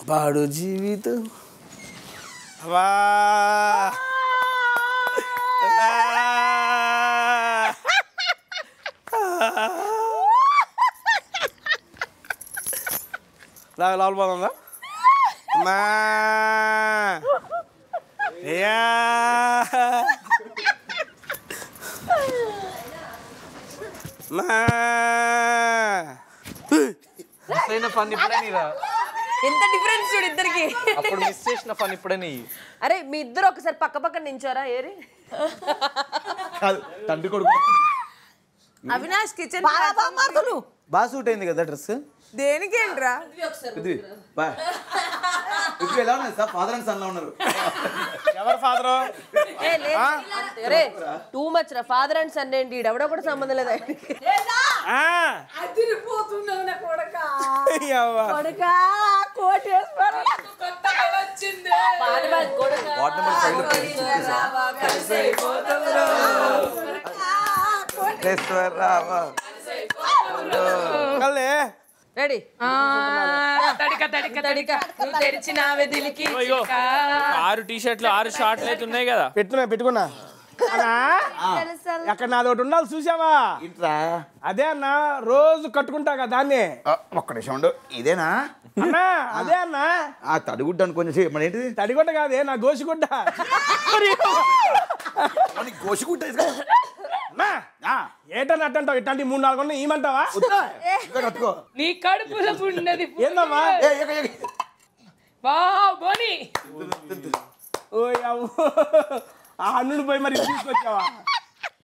పాడు జీవితం వా లోపల పోతుందా మా ఫన్ ఇప్పుడే నీరా ఎంత డిఫరెన్స్ చూడు ఇద్దరికి అప్పుడు మిస్ చేసిన ఫన్ ఇప్పుడే నీ అరే మీ ఇద్దరు ఒకసారి పక్క పక్కన నించోరా ఏరి తండ్రి కొడుకు అవినాష్ కిచెన్ బాగా సూట్ అయింది కదా డ్రెస్ దేనికి ఏంట్రా ఎలా ఉన్నారు సార్ ఫాదర్ అండ్ సన్ లా ఉన్నారు ఎవరు ఫాదర్ టూ మచ్ రా ఫాదర్ అండ్ సన్ ఏంటి ఎవడో కూడా సంబంధం లేదా రెడీ తెరిచిన 6 టీ-షర్ట్లు 6 షార్ట్లు అయితే ఉన్నాయి కదా పెట్టుకున్నా అక్కడ నాది ఒకటి ఉండాలి చూసావా అదే అన్న రోజు కట్టుకుంటా కదా దాన్ని ఒక్క నిమిషం ఉండు ఇదేనా అన్నా అదే అన్న ఆ తడిగుడ్డ అనుకోని మన ఏంటిది తడిగుడ్డ కాదే నా గోసిగుడ్డ గోసిగుడ్డ ఏటని అట్టంటావు ఇట్లాంటి 3-4 ఉన్నాయి ఏమంటావా కట్టుకో నీ కడుపులో ఉన్నది ఏందమ్మా బోని ఓ ఆ అన్నుడు పోయి మరి తీసుకొచ్చావా